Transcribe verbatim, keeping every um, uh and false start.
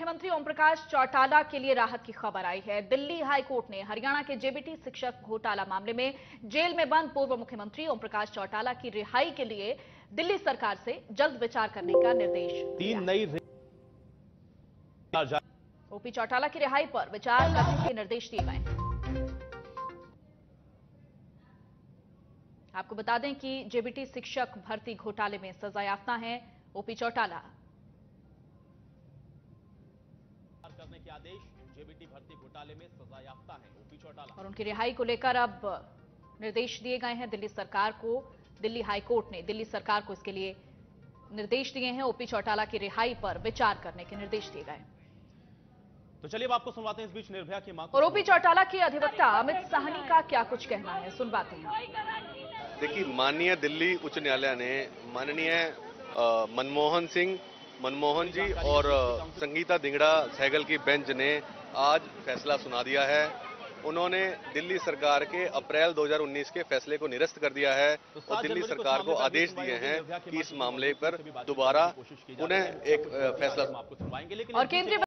मुख्यमंत्री ओम प्रकाश चौटाला के लिए राहत की खबर आई है। दिल्ली हाईकोर्ट ने हरियाणा के जेबीटी शिक्षक घोटाला मामले में जेल में बंद पूर्व मुख्यमंत्री ओम प्रकाश चौटाला की रिहाई के लिए दिल्ली सरकार से जल्द विचार करने का निर्देश दिया। तीन नई ओपी चौटाला की रिहाई पर विचार करने के निर्देश दिए गए हैं। आपको बता दें कि जेबीटी शिक्षक भर्ती घोटाले में सजायाफ्ता हैं ओपी चौटाला। करने के आदेश, जेबीटी भर्ती घोटाले में सजायाफ्ता हैं ओपी चौटाला और उनकी रिहाई को लेकर अब निर्देश दिए गए हैं दिल्ली सरकार को। दिल्ली हाईकोर्ट ने दिल्ली सरकार को इसके लिए निर्देश दिए हैं। ओपी चौटाला की रिहाई पर विचार करने के निर्देश दिए गए। तो चलिए अब आपको सुनवाते हैं इस बीच निर्भया की मांग। और ओपी चौटाला के अधिवक्ता अमित साहनी का क्या कुछ कहना है, सुनवाते हैं। देखिए, माननीय दिल्ली उच्च न्यायालय ने माननीय मनमोहन सिंह मनमोहन जी और संगीता धिंगड़ा सहगल की बेंच ने आज फैसला सुना दिया है। उन्होंने दिल्ली सरकार के अप्रैल दो हज़ार उन्नीस के फैसले को निरस्त कर दिया है और दिल्ली सरकार को आदेश दिए हैं कि इस मामले पर दोबारा पुनः एक फैसला और केंद्रीय